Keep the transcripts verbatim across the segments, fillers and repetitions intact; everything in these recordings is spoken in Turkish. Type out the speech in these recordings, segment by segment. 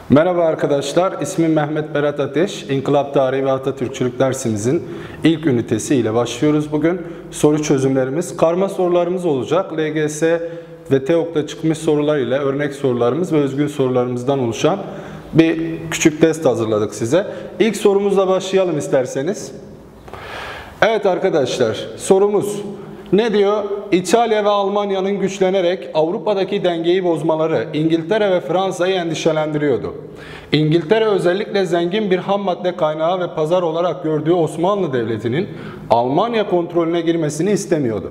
Merhaba arkadaşlar, ismim Mehmet Berat Ateş. İnkılap Tarihi ve Atatürkçülük dersimizin ilk ünitesi ile başlıyoruz bugün. Soru çözümlerimiz, karma sorularımız olacak. L G S ve TEOG'da çıkmış sorular ile örnek sorularımız ve özgün sorularımızdan oluşan bir küçük test hazırladık size. İlk sorumuzla başlayalım isterseniz. Evet arkadaşlar, sorumuz ne diyor? İtalya ve Almanya'nın güçlenerek Avrupa'daki dengeyi bozmaları İngiltere ve Fransa'yı endişelendiriyordu. İngiltere özellikle zengin bir ham madde kaynağı ve pazar olarak gördüğü Osmanlı Devleti'nin Almanya kontrolüne girmesini istemiyordu.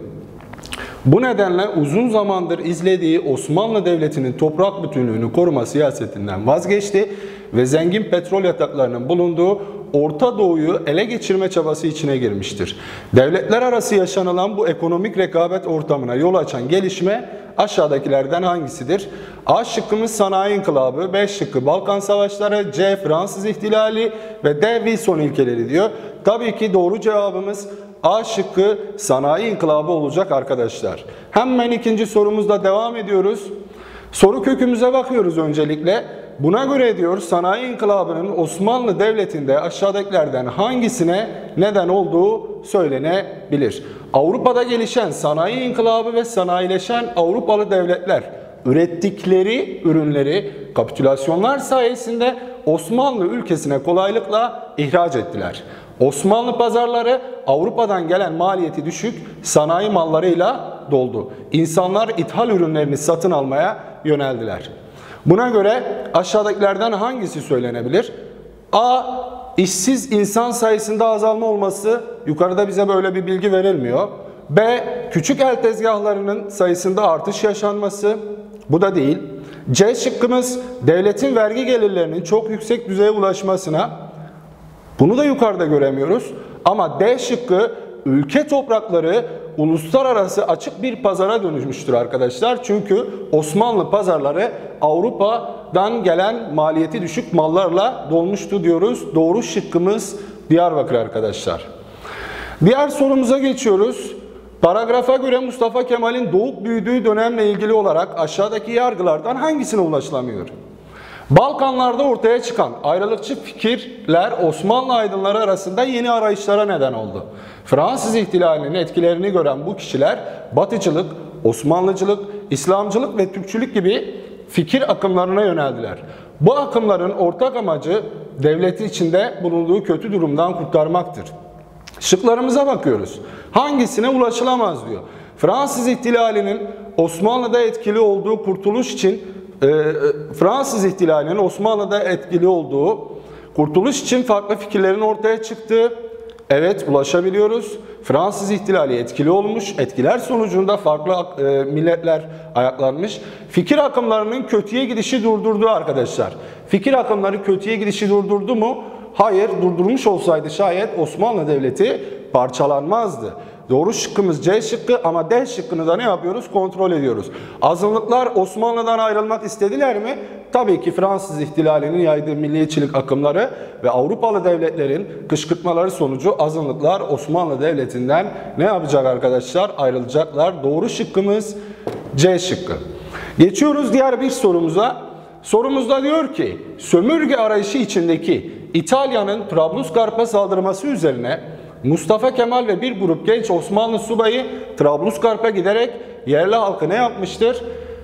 Bu nedenle uzun zamandır izlediği Osmanlı Devleti'nin toprak bütünlüğünü koruma siyasetinden vazgeçti ve zengin petrol yataklarının bulunduğu Orta Doğu'yu ele geçirme çabası içine girmiştir. Devletler arası yaşanılan bu ekonomik rekabet ortamına yol açan gelişme aşağıdakilerden hangisidir? A şıkkımız sanayi inkılabı, B şıkkı Balkan Savaşları, C Fransız ihtilali ve D Wilson ilkeleri diyor. Tabii ki doğru cevabımız A şıkkı sanayi inkılabı olacak arkadaşlar. Hemen ikinci sorumuzla devam ediyoruz. Soru kökümüze bakıyoruz öncelikle. Buna göre diyor sanayi inkılabının Osmanlı Devleti'nde aşağıdakilerden hangisine neden olduğu söylenebilir. Avrupa'da gelişen sanayi inkılabı ve sanayileşen Avrupalı devletler ürettikleri ürünleri kapitülasyonlar sayesinde Osmanlı ülkesine kolaylıkla ihraç ettiler. Osmanlı pazarları Avrupa'dan gelen maliyeti düşük sanayi mallarıyla doldu. İnsanlar ithal ürünlerini satın almaya yöneldiler. Buna göre aşağıdakilerden hangisi söylenebilir? A. İşsiz insan sayısında azalma olması. Yukarıda bize böyle bir bilgi verilmiyor. B. Küçük el tezgahlarının sayısında artış yaşanması. Bu da değil. C şıkkımız devletin vergi gelirlerinin çok yüksek düzeye ulaşmasına. Bunu da yukarıda göremiyoruz. Ama D şıkkı ülke toprakları uluslararası açık bir pazara dönüşmüştür arkadaşlar. Çünkü Osmanlı pazarları Avrupa'dan gelen maliyeti düşük mallarla dolmuştu diyoruz. Doğru şıkkımız Diyarbakır arkadaşlar. Diğer sorumuza geçiyoruz. Paragrafa göre Mustafa Kemal'in doğup büyüdüğü dönemle ilgili olarak aşağıdaki yargılardan hangisine ulaşılamıyor? Balkanlarda ortaya çıkan ayrılıkçı fikirler Osmanlı aydınları arasında yeni arayışlara neden oldu. Fransız ihtilalinin etkilerini gören bu kişiler Batıcılık, Osmanlıcılık, İslamcılık ve Türkçülük gibi fikir akımlarına yöneldiler. Bu akımların ortak amacı devleti içinde bulunduğu kötü durumdan kurtarmaktır. Şıklarımıza bakıyoruz. Hangisine ulaşılamaz diyor. Fransız ihtilalinin Osmanlı'da etkili olduğu kurtuluş için e, Fransız ihtilalinin Osmanlı'da etkili olduğu kurtuluş için farklı fikirlerin ortaya çıktığı. Evet, ulaşabiliyoruz. Fransız ihtilali etkili olmuş. Etkiler sonucunda farklı e, milletler ayaklanmış. Fikir akımlarının kötüye gidişi durdurdu arkadaşlar. Fikir akımları kötüye gidişi durdurdu mu? Hayır, durdurmuş olsaydı şayet Osmanlı Devleti parçalanmazdı. Doğru şıkkımız C şıkkı ama D şıkkını da ne yapıyoruz? Kontrol ediyoruz. Azınlıklar Osmanlı'dan ayrılmak istediler mi? Tabii ki Fransız ihtilalinin yaydığı milliyetçilik akımları ve Avrupalı devletlerin kışkırtmaları sonucu azınlıklar Osmanlı Devleti'nden ne yapacak arkadaşlar? Ayrılacaklar. Doğru şıkkımız C şıkkı. Geçiyoruz diğer bir sorumuza. Sorumuzda diyor ki sömürge arayışı içindeki İtalya'nın Trablusgarp'a saldırması üzerine Mustafa Kemal ve bir grup genç Osmanlı subayı Trablusgarp'a giderek yerli halkı ne yapmıştır?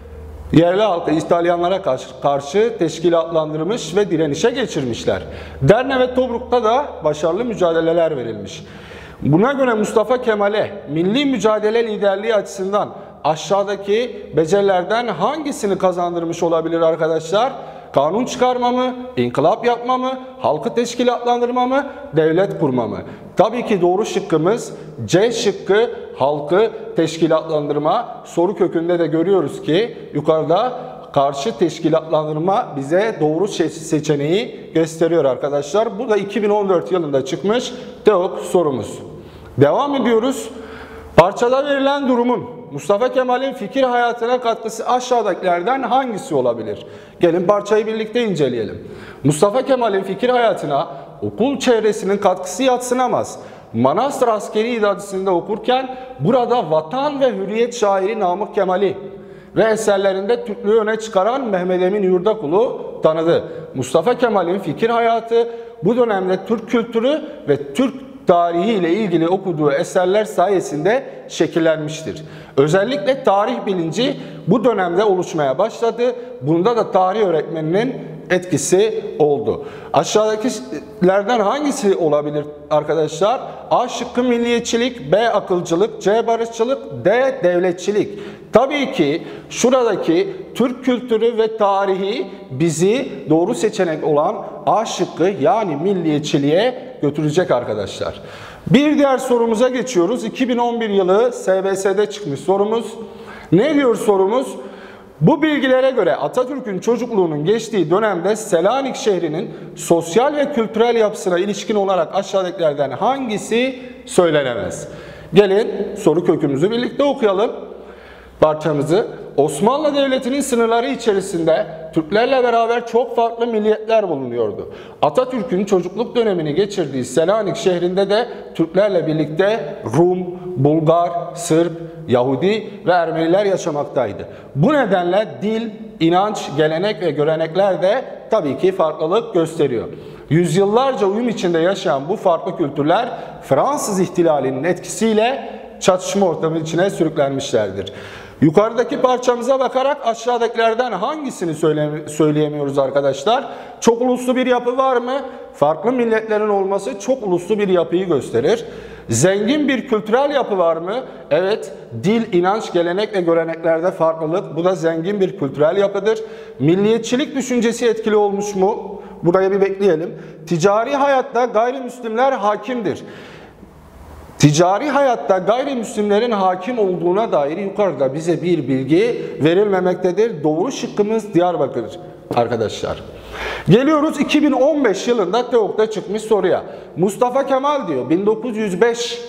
Yerli halkı İtalyanlara karşı teşkilatlandırmış ve direnişe geçirmişler. Derne ve Tobruk'ta da başarılı mücadeleler verilmiş. Buna göre Mustafa Kemal'e milli mücadele liderliği açısından aşağıdaki becerilerden hangisini kazandırmış olabilir arkadaşlar? Kanun çıkarma mı, inkılap yapma mı, halkı teşkilatlandırma mı, devlet kurma mı? Tabii ki doğru şıkkımız C şıkkı halkı teşkilatlandırma. Soru kökünde de görüyoruz ki yukarıda karşı teşkilatlandırma bize doğru seçeneği gösteriyor arkadaşlar. Bu da iki bin on dört yılında çıkmış TEOG sorumuz. Devam ediyoruz. Parçada verilen durumun Mustafa Kemal'in fikir hayatına katkısı aşağıdakilerden hangisi olabilir? Gelin parçayı birlikte inceleyelim. Mustafa Kemal'in fikir hayatına okul çevresinin katkısı yadsınamaz. Manastır Askeri İdadisi'nde okurken burada vatan ve hürriyet şairi Namık Kemal'i ve eserlerinde Türklüğü öne çıkaran Mehmet Emin Yurdakul'u tanıdı. Mustafa Kemal'in fikir hayatı bu dönemde Türk kültürü ve Türk tarihi ile ilgili okuduğu eserler sayesinde şekillenmiştir. Özellikle tarih bilinci bu dönemde oluşmaya başladı. Bunda da tarih öğretmeninin etkisi oldu. Aşağıdakilerden hangisi olabilir arkadaşlar? A şıkkı milliyetçilik, B akılcılık, C barışçılık, D devletçilik. Tabii ki şuradaki Türk kültürü ve tarihi bizi doğru seçenek olan A şıkkı yani milliyetçiliğe götürecek arkadaşlar. Bir diğer sorumuza geçiyoruz. iki bin on bir yılı S B S'de çıkmış sorumuz. Ne diyor sorumuz? Bu bilgilere göre Atatürk'ün çocukluğunun geçtiği dönemde Selanik şehrinin sosyal ve kültürel yapısına ilişkin olarak aşağıdakilerden hangisi söylenemez? Gelin soru kökümüzü birlikte okuyalım. Parçamızı. Osmanlı Devleti'nin sınırları içerisinde Türklerle beraber çok farklı milliyetler bulunuyordu. Atatürk'ün çocukluk dönemini geçirdiği Selanik şehrinde de Türklerle birlikte Rum, Bulgar, Sırp, Yahudi ve Ermeniler yaşamaktaydı. Bu nedenle dil, inanç, gelenek ve görenekler de tabii ki farklılık gösteriyor. Yüzyıllarca uyum içinde yaşayan bu farklı kültürler Fransız ihtilalinin etkisiyle çatışma ortamı içine sürüklenmişlerdir. Yukarıdaki parçamıza bakarak aşağıdakilerden hangisini söyle söyleyemiyoruz arkadaşlar? Çok uluslu bir yapı var mı? Farklı milletlerin olması çok uluslu bir yapıyı gösterir. Zengin bir kültürel yapı var mı? Evet, dil, inanç, gelenek ve göreneklerde farklılık. Bu da zengin bir kültürel yapıdır. Milliyetçilik düşüncesi etkili olmuş mu? Buraya bir bekleyelim. Ticari hayatta gayrimüslimler hakimdir. Ticari hayatta gayrimüslimlerin hakim olduğuna dair yukarıda bize bir bilgi verilmemektedir. Doğru şıkkımız Diyarbakır arkadaşlar. Geliyoruz iki bin on beş yılında TEOK'ta çıkmış soruya. Mustafa Kemal diyor bin dokuz yüz beş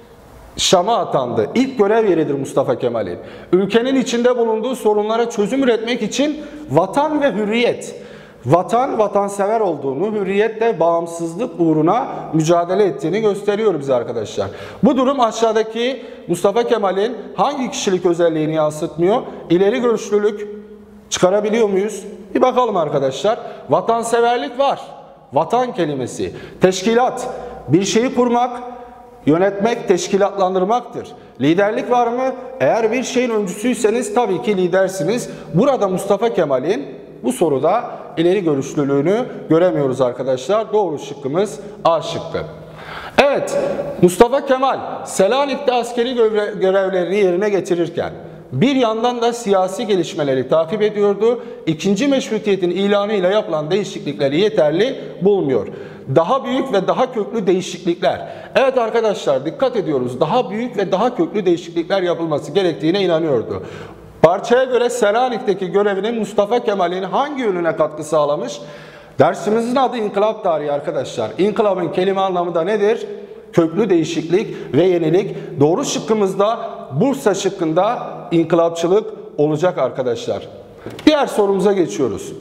Şam'a atandı. İlk görev yeridir Mustafa Kemal'in. Ülkenin içinde bulunduğu sorunlara çözüm üretmek için vatan ve hürriyet, vatan, vatansever olduğunu, hürriyetle bağımsızlık uğruna mücadele ettiğini gösteriyor bize arkadaşlar. Bu durum aşağıdaki Mustafa Kemal'in hangi kişilik özelliğini yansıtmıyor? İleri görüşlülük çıkarabiliyor muyuz? Bir bakalım arkadaşlar. Vatanseverlik var. Vatan kelimesi. Teşkilat. Bir şeyi kurmak, yönetmek, teşkilatlandırmaktır. Liderlik var mı? Eğer bir şeyin öncüsüyseniz tabii ki lidersiniz. Burada Mustafa Kemal'in bu soruda ileri görüşlülüğünü göremiyoruz arkadaşlar. Doğru şıkkımız A şıkkı. Evet, Mustafa Kemal Selanik'te askeri görevlerini yerine getirirken bir yandan da siyasi gelişmeleri takip ediyordu. İkinci meşrutiyetin ilanıyla yapılan değişiklikleri yeterli bulmuyor. Daha büyük ve daha köklü değişiklikler. Evet arkadaşlar dikkat ediyoruz. Daha büyük ve daha köklü değişiklikler yapılması gerektiğine inanıyordu. Parçaya göre Selanik'teki görevinin Mustafa Kemal'in hangi yönüne katkı sağlamış? Dersimizin adı İnkılap Tarihi arkadaşlar. İnkılabın kelime anlamı da nedir? Köklü değişiklik ve yenilik. Doğru şıkkımızda Bursa şıkkında inkılapçılık olacak arkadaşlar. Diğer sorumuza geçiyoruz.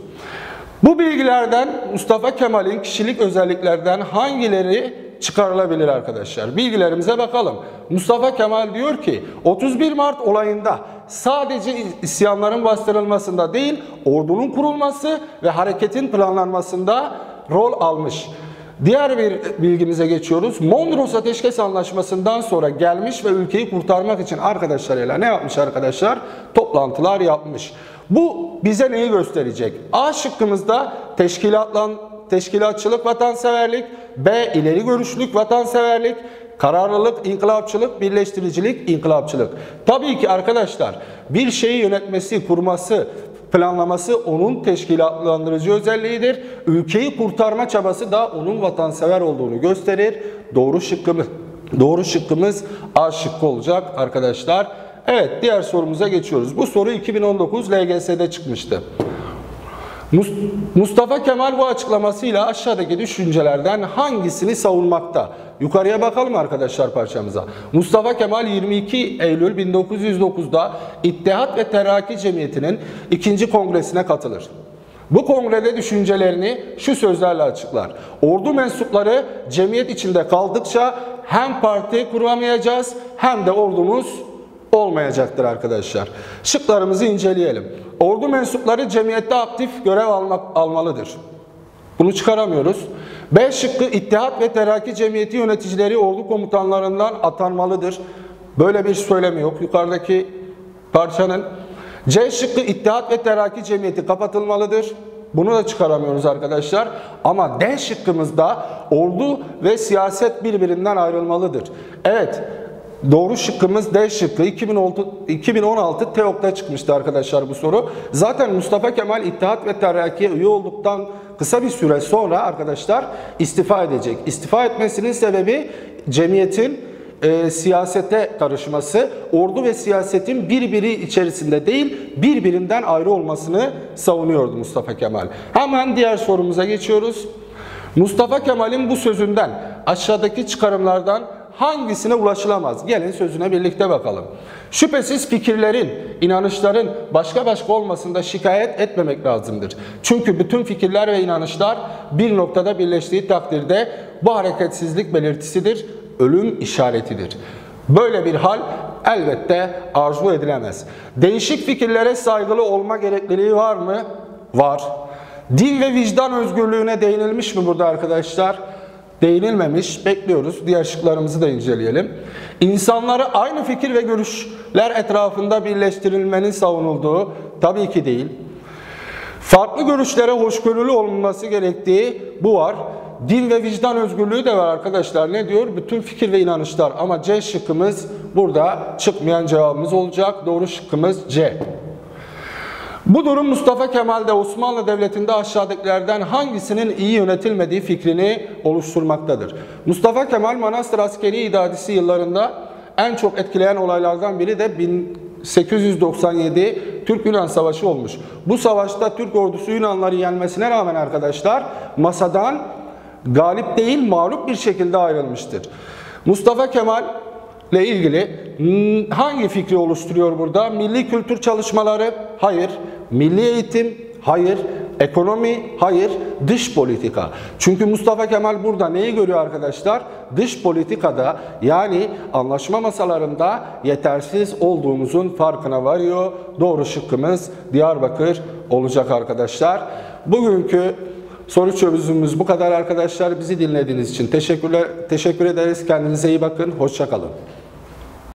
Bu bilgilerden Mustafa Kemal'in kişilik özelliklerden hangileri çıkarılabilir arkadaşlar? Bilgilerimize bakalım. Mustafa Kemal diyor ki otuz bir Mart olayında sadece isyanların bastırılmasında değil, ordunun kurulması ve hareketin planlanmasında rol almış. Diğer bir bilgimize geçiyoruz. Mondros Ateşkes Anlaşması'ndan sonra gelmiş ve ülkeyi kurtarmak için arkadaşlarıyla ne yapmış arkadaşlar? Toplantılar yapmış. Bu bize neyi gösterecek? A şıkkımızda teşkilatlan, teşkilatçılık, vatanseverlik, B ileri görüşlülük, vatanseverlik, kararlılık, inkılapçılık, birleştiricilik, inkılapçılık. Tabii ki arkadaşlar bir şeyi yönetmesi, kurması, planlaması onun teşkilatlandırıcı özelliğidir. Ülkeyi kurtarma çabası da onun vatansever olduğunu gösterir. Doğru şıkkımız, doğru şıkkımız A şıkkı olacak arkadaşlar. Evet diğer sorumuza geçiyoruz. Bu soru iki bin on dokuz L G S'de çıkmıştı. Mustafa Kemal bu açıklamasıyla aşağıdaki düşüncelerden hangisini savunmakta? Yukarıya bakalım arkadaşlar parçamıza. Mustafa Kemal yirmi iki Eylül bin dokuz yüz dokuz'da İttihat ve Terakki Cemiyeti'nin ikinci kongresine katılır. Bu kongrede düşüncelerini şu sözlerle açıklar. Ordu mensupları cemiyet içinde kaldıkça hem parti kuramayacağız hem de ordumuz olmayacaktır arkadaşlar. Şıklarımızı inceleyelim. Ordu mensupları cemiyette aktif görev almak, almalıdır. Bunu çıkaramıyoruz. B şıkkı İttihat ve Terakki Cemiyeti yöneticileri ordu komutanlarından atanmalıdır. Böyle bir söylemi yok yukarıdaki parçanın. C şıkkı İttihat ve Terakki Cemiyeti kapatılmalıdır. Bunu da çıkaramıyoruz arkadaşlar. Ama D şıkkımızda ordu ve siyaset birbirinden ayrılmalıdır. Evet, doğru şıkkımız D şıkkı. iki bin on altı TEOK'ta çıkmıştı arkadaşlar bu soru. Zaten Mustafa Kemal İttihat ve Terakki'ye üye olduktan kısa bir süre sonra arkadaşlar istifa edecek. İstifa etmesinin sebebi cemiyetin e, siyasete karışması, ordu ve siyasetin birbiri içerisinde değil, birbirinden ayrı olmasını savunuyordu Mustafa Kemal. Hemen diğer sorumuza geçiyoruz. Mustafa Kemal'in bu sözünden aşağıdaki çıkarımlardan hangisine ulaşılamaz? Gelin sözüne birlikte bakalım. Şüphesiz fikirlerin, inanışların başka başka olmasında şikayet etmemek lazımdır. Çünkü bütün fikirler ve inanışlar bir noktada birleştiği takdirde bu hareketsizlik belirtisidir, ölüm işaretidir. Böyle bir hal elbette arzu edilemez. Değişik fikirlere saygılı olma gerekliliği var mı? Var. Din ve vicdan özgürlüğüne değinilmiş mi burada arkadaşlar? Değinilmemiş. Bekliyoruz. Diğer şıklarımızı da inceleyelim. İnsanları aynı fikir ve görüşler etrafında birleştirilmenin savunulduğu tabii ki değil. Farklı görüşlere hoşgörülü olunması gerektiği bu var. Din ve vicdan özgürlüğü de var arkadaşlar. Ne diyor? Bütün fikir ve inanışlar. Ama C şıkkımız burada çıkmayan cevabımız olacak. Doğru şıkkımız C. Bu durum Mustafa Kemal'de Osmanlı Devleti'nde aşağıdakilerden hangisinin iyi yönetilmediği fikrini oluşturmaktadır. Mustafa Kemal Manastır Askeri İdadisi yıllarında en çok etkileyen olaylardan biri de bin sekiz yüz doksan yedi Türk-Yunan Savaşı olmuş. Bu savaşta Türk ordusu Yunanları yenmesine rağmen arkadaşlar masadan galip değil mağlup bir şekilde ayrılmıştır. Mustafa Kemal ile ilgili hangi fikri oluşturuyor burada? Milli kültür çalışmaları? Hayır. Milli eğitim? Hayır. Ekonomi? Hayır. Dış politika. Çünkü Mustafa Kemal burada neyi görüyor arkadaşlar? Dış politikada yani anlaşma masalarında yetersiz olduğumuzun farkına varıyor. Doğru şıkkımız Diyarbakır olacak arkadaşlar. Bugünkü soru çözümümüz bu kadar arkadaşlar. Bizi dinlediğiniz için teşekkürler, teşekkür ederiz. Kendinize iyi bakın. Hoşça kalın.